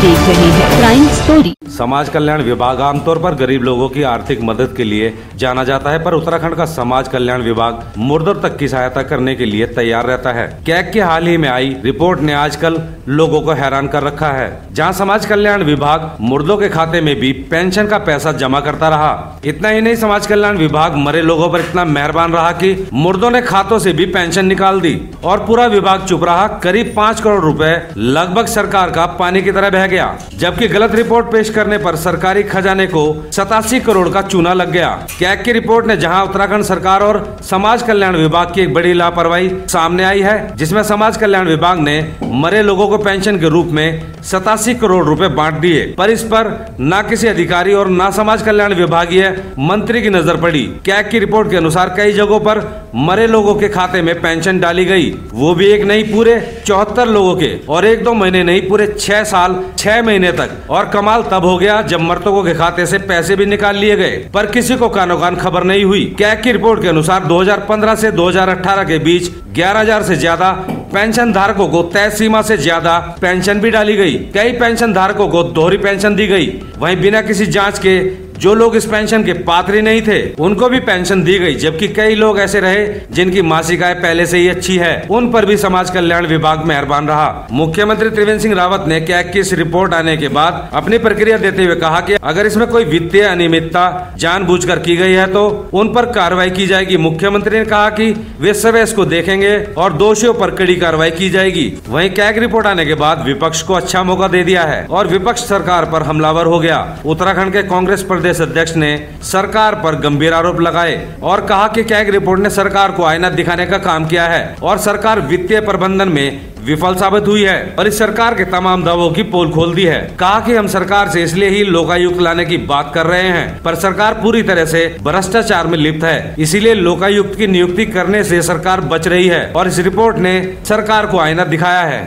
देख रहे हैं क्राइम स्टोरी। समाज कल्याण विभाग आमतौर पर गरीब लोगों की आर्थिक मदद के लिए जाना जाता है, पर उत्तराखंड का समाज कल्याण विभाग मुर्दों तक की सहायता करने के लिए तैयार रहता है। कैग की हाल ही में आई रिपोर्ट ने आजकल लोगों को हैरान कर रखा है, जहां समाज कल्याण विभाग मुर्दों के खाते में भी पेंशन का पैसा जमा करता रहा। इतना ही नहीं, समाज कल्याण विभाग मरे लोगों पर इतना मेहरबान रहा कि मुर्दों ने खातों से भी पेंशन निकाल दी और पूरा विभाग चुप रहा। करीब 5 करोड़ रुपए लगभग सरकार का पानी की तरह बह गया, जबकि गलत रिपोर्ट पेश करने पर सरकारी खजाने को 87 करोड़ का चूना लग गया। कैग की रिपोर्ट ने जहां उत्तराखंड सरकार और समाज कल्याण विभाग की एक बड़ी लापरवाही सामने आई है, जिसमें समाज कल्याण विभाग ने मरे लोगों को पेंशन के रूप में 87 करोड़ रुपए बांट दिए, पर इस पर न किसी अधिकारी और न समाज कल्याण विभागीय मंत्री की नजर पड़ी। कैग की रिपोर्ट के अनुसार कई जगहों पर मरे लोगों के खाते में पेंशन डाली गई, वो भी एक नहीं पूरे 74 लोगों के, और 1-2 महीने नहीं पूरे 6 साल 6 महीने तक। और कमाल तब हो गया जब मृतकों के खाते से पैसे भी निकाल लिए गए, पर किसी को कानो कान खबर नहीं हुई। कैग की रिपोर्ट के अनुसार 2015 से 2018 के बीच 11,000 से ज्यादा पेंशन धारकों को तय सीमा से ज्यादा पेंशन भी डाली गई। कई पेंशन धारकों को दोहरी पेंशन दी गई। वहीं बिना किसी जांच के जो लोग इस पेंशन के पात्र नहीं थे उनको भी पेंशन दी गई, जबकि कई लोग ऐसे रहे जिनकी मासिक आय पहले से ही अच्छी है, उन पर भी समाज कल्याण विभाग मेहरबान रहा। मुख्यमंत्री त्रिवेंद्र सिंह रावत ने कैग की इस रिपोर्ट आने के बाद अपनी प्रतिक्रिया देते हुए कहा कि अगर इसमें कोई वित्तीय अनियमितता जानबूझकर की गई है तो उन पर कार्रवाई की जाएगी। मुख्यमंत्री ने कहा कि वे सब इसको देखेंगे और दोषियों पर कड़ी कार्रवाई की जाएगी। वहीं कैग रिपोर्ट आने के बाद विपक्ष को अच्छा मौका दे दिया है और विपक्ष सरकार पर हमलावर हो गया। उत्तराखंड के कांग्रेस प्रदेश अध्यक्ष ने सरकार पर गंभीर आरोप लगाए और कहा कि कैग रिपोर्ट ने सरकार को आईना दिखाने का काम किया है और सरकार वित्तीय प्रबंधन में विफल साबित हुई है और इस सरकार के तमाम दावों की पोल खोल दी है। कहा कि हम सरकार से इसलिए ही लोकायुक्त लाने की बात कर रहे हैं, पर सरकार पूरी तरह से भ्रष्टाचार में लिप्त है, इसीलिए लोकायुक्त की नियुक्ति करने से सरकार बच रही है और इस रिपोर्ट ने सरकार को आईना दिखाया है।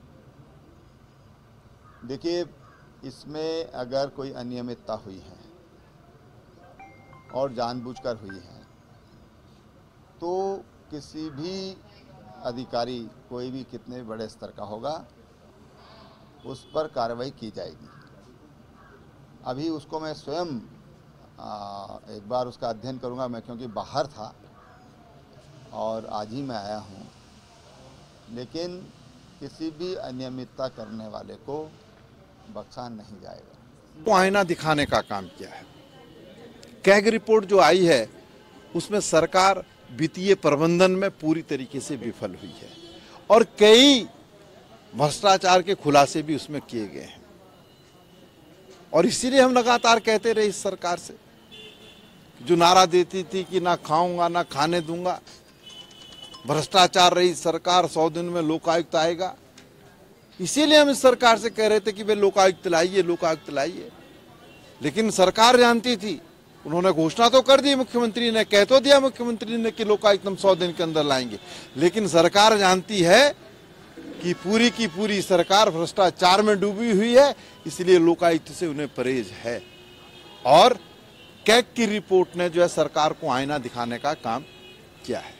देखिए, इसमें अगर कोई अनियमितता हुई है और जानबूझकर हुई है तो किसी भी अधिकारी, कोई भी कितने बड़े स्तर का होगा, उस पर कार्रवाई की जाएगी। अभी उसको मैं स्वयं एक बार उसका अध्ययन करूंगा मैं, क्योंकि बाहर था और आज ही मैं आया हूं। लेकिन किसी भी अनियमितता करने वाले को बख्शा नहीं जाएगा। तो आईना दिखाने का काम किया है। कैग रिपोर्ट जो आई है उसमें सरकार वित्तीय प्रबंधन में पूरी तरीके से विफल हुई है और कई भ्रष्टाचार के खुलासे भी उसमें किए गए हैं। और इसीलिए हम लगातार कहते रहे इस सरकार से, जो नारा देती थी कि ना खाऊंगा ना खाने दूंगा, भ्रष्टाचार रही सरकार, 100 दिन में लोकायुक्त आएगा। इसीलिए हम इस सरकार से कह रहे थे कि वे लोकायुक्त लाइए, लोकायुक्त लाइए। लेकिन सरकार जानती थी, उन्होंने घोषणा तो कर दी, मुख्यमंत्री ने कह तो दिया मुख्यमंत्री ने कि लोकायुक्त हम 100 दिन के अंदर लाएंगे, लेकिन सरकार जानती है कि पूरी की पूरी सरकार भ्रष्टाचार में डूबी हुई है, इसलिए लोकायुक्त से उन्हें परहेज है। और कैग की रिपोर्ट ने जो है सरकार को आईना दिखाने का काम किया है।